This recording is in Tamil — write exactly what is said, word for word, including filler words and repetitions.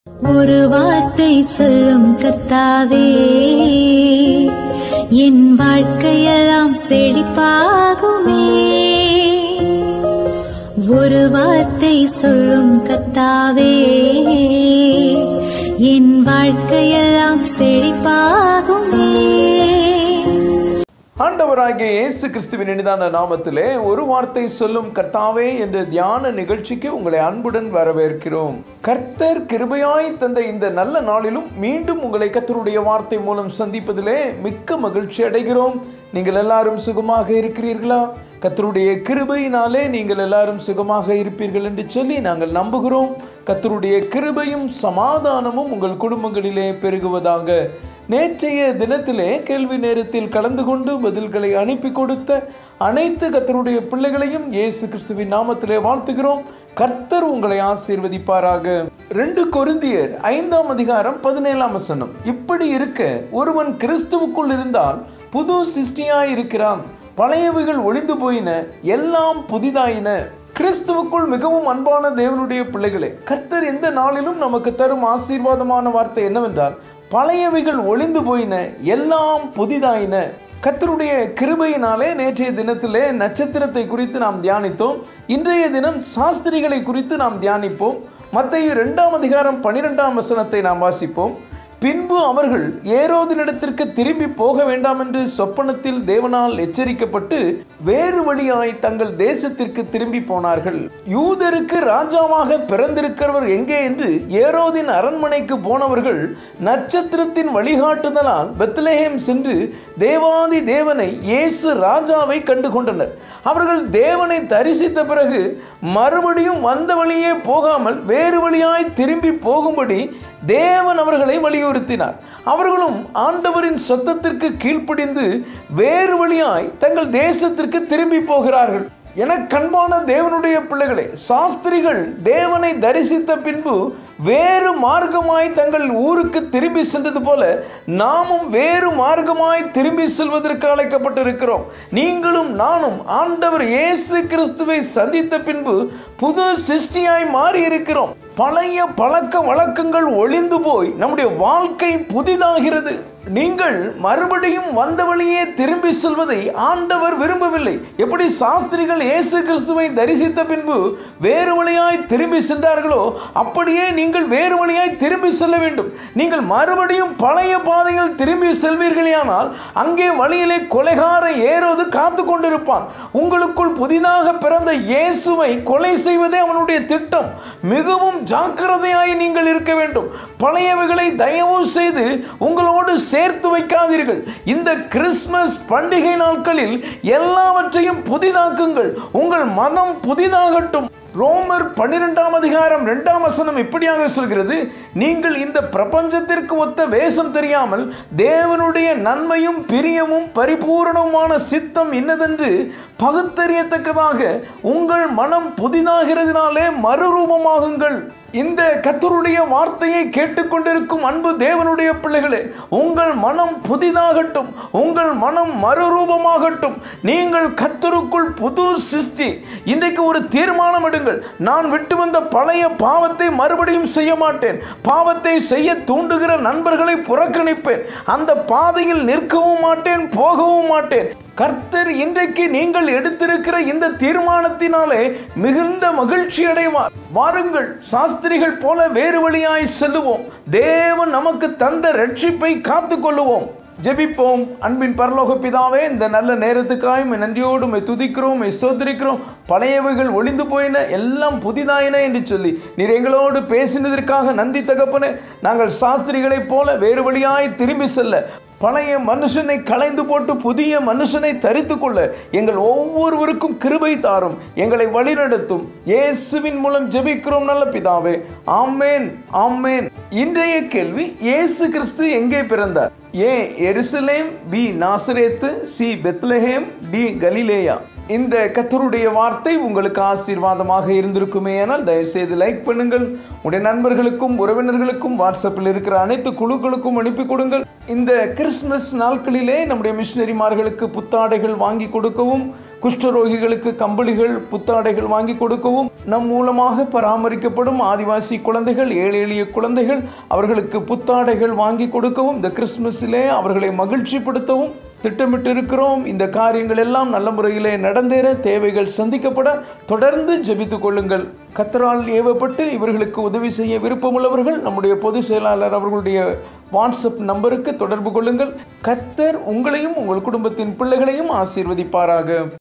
ஒரு வார்த்தை சொல்லும் கர்த்தாவே, என் வாழ்க்கையெல்லாம் செழிப்பாகுமே. ஒரு வார்த்தை சொல்லும் கர்த்தாவே, என் வாழ்க்கையெல்லாம் செழிப்பாகுமே. ஆண்டவராகிய இயேசு கிறிஸ்துவின் இனிதான நாமத்திலே ஒரு வார்த்தை சொல்லும் கர்த்தாவே என்ற தியான நிகழ்ச்சிக்கு உங்களை அன்புடன் வரவேற்கிறோம். கர்த்தர் கிருபையாய் தந்த இந்த நல்ல நாளிலும் மீண்டும் உங்களை கர்த்தருடைய வார்த்தை மூலம் சந்திப்பதிலே மிக்க மகிழ்ச்சி அடைகிறோம். நீங்கள் எல்லாரும் சுகமாக இருக்கிறீர்களா? கர்த்தருடைய கிருபையினாலே நீங்கள் எல்லாரும் சுகமாக இருப்பீர்கள் என்று சொல்லி நாங்கள் நம்புகிறோம். கர்த்தருடைய கிருபையும் சமாதானமும் உங்கள் குடும்பங்களிலே பெருகுவதாக. நேற்றைய தினத்திலே கேள்வி நேரத்தில் கலந்து கொண்டு பதில்களை அனுப்பி கொடுத்த அனைத்து கர்த்தருடைய பிள்ளைகளையும் இயேசு கிறிஸ்துவின் நாமத்திலே வாழ்த்துகிறோம். கர்த்தர் உங்களை ஆசீர்வதிப்பாராக. ரெண்டு கொரிந்தியர் ஐந்தாம் அதிகாரம் பதினேழாம் வசனம், இப்படி இருக்க ஒருவன் கிறிஸ்துவுக்குள் இருந்தால் புது சிருஷ்டியாய் இருக்கிறான், பழையவைகள் ஒளிந்து போயின, எல்லாம் புதிதாயின. கிறிஸ்துவுக்குள் மிகவும் அன்பான தேவனுடைய பிள்ளைகளே, கர்த்தர் எந்த நாளிலும் நமக்கு தரும் ஆசீர்வாதமான வார்த்தை என்னவென்றால், பழையவைகள் ஒளிந்து போயின, எல்லாம் புதிதாயின. கர்த்தருடைய கிருபையினாலே நேற்றைய தினத்திலே நட்சத்திரத்தை குறித்து நாம் தியானித்தோம். இன்றைய தினம் சாஸ்திரிகளை குறித்து நாம் தியானிப்போம். மத்தேயு இரண்டாம் அதிகாரம் பனிரெண்டாம் வசனத்தை நாம் வாசிப்போம். பின்பு அவர்கள் ஏரோதினிடத்திற்கு திரும்பி போக வேண்டாம் என்று சொப்பனத்தில் தேவனால் எச்சரிக்கப்பட்டு வேறு வழியாய் தங்கள் தேசத்திற்கு திரும்பி போனார்கள். யூதருக்கு ராஜாவாக பிறந்திருக்கிறவர் எங்கே என்று ஏரோதின் அரண்மனைக்கு போனவர்கள் நட்சத்திரத்தின் வழிகாட்டுதலால் பெத்லெஹேம் சென்று தேவாதி தேவனை இயேசு ராஜாவை கண்டு கொண்டனர். அவர்கள் தேவனை தரிசித்த பிறகு மறுபடியும் வந்த வழியே போகாமல் வேறு வழியாய் திரும்பி போகும்படி தேவன் அவர்களை வலியுறுத்தினார். அவர்களும் ஆண்டவரின் சத்தத்திற்கு கீழ்ப்படிந்து வேறு வழியாய் தங்கள் தேசத்திற்கு திரும்பி போகிறார்கள். என கண்பான தேவனுடைய பிள்ளைகளே, சாஸ்திரிகள் தேவனை தரிசித்த பின்பு வேறு மார்க்கமாய் தங்கள் ஊருக்கு திரும்பி சென்றது போல நாமும் வேறு மார்க்கமாய் திரும்பி செல்வதற்கு அழைக்கப்பட்டிருக்கிறோம். நீங்களும் நானும் ஆண்டவர் இயேசு கிறிஸ்துவை சந்தித்த பின்பு புது சிருஷ்டியாய் மாறி இருக்கிறோம். பழைய பழக்க வழக்கங்கள் ஒளிந்து போய் நம்முடைய வாழ்க்கை புதிதாகிறது. நீங்கள் மறுபடியும் வந்த வழியே திரும்பி செல்வதை ஆண்டவர் விரும்பவில்லை. எப்படி சாஸ்திரிகள் இயேசு கிறிஸ்துவை தரிசித்த பின்பு வேறு வழியாய் திரும்பி சென்றார்களோ அப்படியே நீங்கள் வேறு வழியாய் திரும்பி செல்ல வேண்டும். நீங்கள் மறுபடியும் பழைய பாதையில் திரும்பி செல்வீர்களானால் அங்கே வழியிலே கொலைகார ஏரோது காத்து கொண்டிருப்பான். உங்களுக்குள் புதிதாக பிறந்த இயேசுவை கொலை செய்வதே அவனுடைய திட்டம். மிகவும் ஜாக்கிரதையாய் நீங்கள் இருக்க வேண்டும். பழையவைகளை தயவு செய்து உங்களோடு சேர்த்து வைக்காதீர்கள். இந்த கிறிஸ்துமஸ் பண்டிகை நாட்களில் எல்லாவற்றையும் புதிதாக்குங்கள். உங்கள் மனம் புதிதாகட்டும். ரோமர் பன்னிரெண்டாம் அதிகாரம் இரண்டாம் வசனம் இப்படியாக சொல்கிறது, நீங்கள் இந்த பிரபஞ்சத்திற்கு ஒத்த வேஷம் தெரியாமல் தேவனுடைய நன்மையும் பிரியமும் பரிபூரணமான சித்தம் இன்னதென்று பகுத்தறியத்தக்கதாக உங்கள் மனம் புதிதாகிறதுனாலே மறுரூபமாகுங்கள். இந்த கர்த்தருடைய வார்த்தையை கேட்டுக்கொண்டிருக்கும் அன்பு தேவனுடைய பிள்ளைகளே, உங்கள் மனம் புதிதாகட்டும், உங்கள் மனம் மறுரூபமாகட்டும். நீங்கள் கர்த்தருக்குள் புது சிருஷ்டி. இன்றைக்கு ஒரு தீர்மானம் எடுங்கள். நான் விட்டு வந்த பழைய பாவத்தை மறுபடியும் செய்ய மாட்டேன். பாவத்தை செய்ய தூண்டுகிற நண்பர்களை புறக்கணிப்பேன். அந்த பாதையில் நிற்கவும் மாட்டேன், போகவும் மாட்டேன். கர்த்தர் இன்றைக்கு நீங்கள் எடுத்திருக்கிற இந்த தீர்மானத்தினாலே மிகுந்த மகிழ்ச்சி அடைவார். வாருங்கள், சாஸ்திரிகள் போல வேறு வழியாய் செல்லுவோம். தேவன் நமக்கு தந்த ரட்சிப்பை காத்து கொள்ளுவோம். ஜெபிப்போம். அன்பின் பரலோக பிதாவே, இந்த நல்ல நேரத்துக்காய் நன்றியோடு துதிக்கிறோம், ஸ்தோத்திரிக்கிறோம். பழையவைகள் ஒளிந்து போயின, எல்லாம் புதிதாயின என்று சொல்லி நீர் எங்களோடு பேசினதற்காக நன்றி தகப்பனே. நாங்கள் சாஸ்திரிகளைப் போல வேறு வழியாய் திரும்பி செல்ல, பழைய மனுஷனை களைந்து போட்டு புதிய மனுஷனை தரித்து கொள்ள எங்கள் ஒவ்வொருவருக்கும் கிருபை தாரும். எங்களை வழிநடத்தும். இயேசுவின் மூலம் ஜெபிக்கிறோம் நல்ல பிதாவே, ஆமேன், ஆமேன். இன்றைய கேள்வி, இயேசு கிறிஸ்து எங்கே பிறந்தார்? ஏ எருசலேம், B Nazareth, C Bethlehem, D கலிலேயா. இந்த கர்த்தருடைய வார்த்தை உங்களுக்கு ஆசீர்வாதமாக இருந்திருக்குமே ஆனால் தயவு செய்து லைக் பண்ணுங்கள். உடைய நண்பர்களுக்கும் உறவினர்களுக்கும் வாட்ஸ்அப்பில் இருக்கிற அனைத்து குழுக்களுக்கும் அனுப்பி கொடுங்கள். இந்த கிறிஸ்துமஸ் நாட்களிலே நம்முடைய மிஷினரிமார்களுக்கு புத்தாடைகள் வாங்கி கொடுக்கவும் குஷ்டரோகிகளுக்கு கம்பளிகள் புத்தாடைகள் வாங்கி கொடுக்கவும், நம் மூலமாக பராமரிக்கப்படும் ஆதிவாசி குழந்தைகள், ஏழை எளிய குழந்தைகள், அவர்களுக்கு புத்தாடைகள் வாங்கி கொடுக்கவும், இந்த கிறிஸ்துமஸிலே அவர்களை மகிழ்ச்சிப்படுத்தவும் திட்டமிட்டு இருக்கிறோம். இந்த காரியங்கள் எல்லாம் நல்ல முறையிலே நடந்தேற, தேவைகள் சந்திக்கப்பட தொடர்ந்து ஜெபித்துக் கொள்ளுங்கள். கர்த்தரால் ஏவப்பட்டு இவர்களுக்கு உதவி செய்ய விருப்பமுள்ளவர்கள் நம்முடைய பொதுச் செயலாளர் அவர்களுடைய வாட்ஸ்அப் நம்பருக்கு தொடர்பு கொள்ளுங்கள். கர்த்தர் உங்களையும் உங்கள் குடும்பத்தின் பிள்ளைகளையும் ஆசீர்வதிப்பாராக.